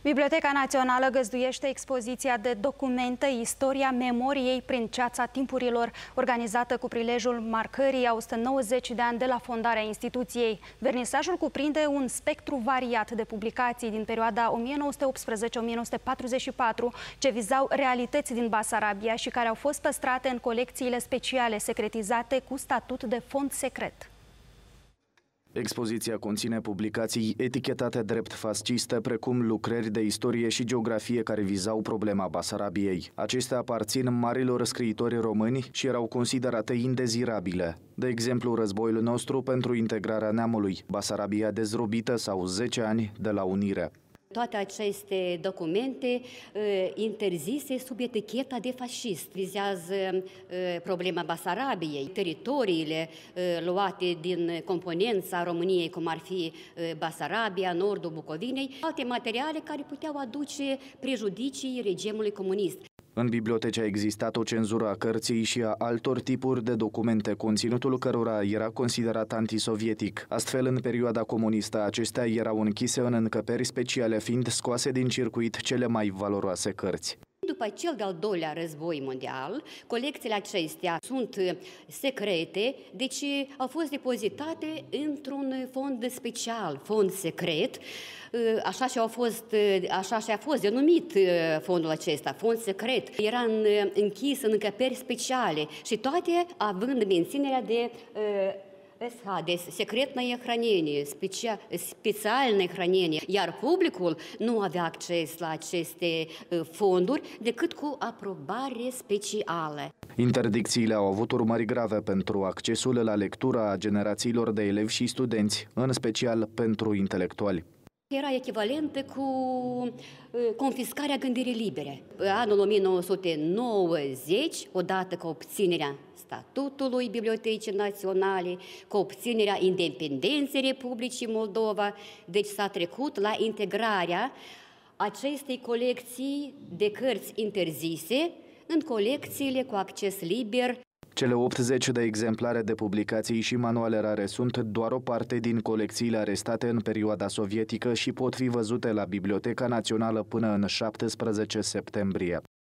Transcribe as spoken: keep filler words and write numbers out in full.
Biblioteca Națională găzduiește expoziția de documente Istoria memoriei prin ceața timpurilor, organizată cu prilejul marcării a o sută nouăzeci de ani de la fondarea instituției. Vernisajul cuprinde un spectru variat de publicații din perioada o mie nouă sute optsprezece - o mie nouă sute patruzeci și patru, ce vizau realități din Basarabia și care au fost păstrate în colecțiile speciale secretizate cu statut de fond secret. Expoziția conține publicații etichetate drept fasciste, precum lucrări de istorie și geografie care vizau problema Basarabiei. Acestea aparțin marilor scriitori români și erau considerate indezirabile. De exemplu, Războiul nostru pentru integrarea neamului, Basarabia dezrobită sau zece ani de la unire. Toate aceste documente uh, interzise sub eticheta de fascist vizează uh, problema Basarabiei, teritoriile uh, luate din componența României, cum ar fi uh, Basarabia, nordul Bucovinei, alte materiale care puteau aduce prejudicii regimului comunist. În bibliotece a existat o cenzură a cărții și a altor tipuri de documente, conținutul cărora era considerat antisovietic. Astfel, în perioada comunistă, acestea erau închise în încăperi speciale, fiind scoase din circuit cele mai valoroase cărți. După cel de-al doilea război mondial, colecțiile acestea sunt secrete, deci au fost depozitate într-un fond special, fond secret, așa și, au fost, așa și a fost denumit fondul acesta, fond secret. Era închis în încăperi speciale și toate având menținerea de de secretное hranenie, specialное hranenie, iar publicul nu avea acces la aceste fonduri decât cu aprobare specială. Interdicțiile au avut urmări grave pentru accesul la lectura a generațiilor de elevi și studenți, în special pentru intelectuali. Era echivalentă cu confiscarea gândirii libere. Anul o mie nouă sute nouăzeci, odată cu obținerea statutului Bibliotecii Naționale, cu obținerea independenței Republicii Moldova, deci s-a trecut la integrarea acestei colecții de cărți interzise în colecțiile cu acces liber. Cele optzeci de exemplare de publicații și manuale rare sunt doar o parte din colecțiile arestate în perioada sovietică și pot fi văzute la Biblioteca Națională până în șaptesprezece septembrie.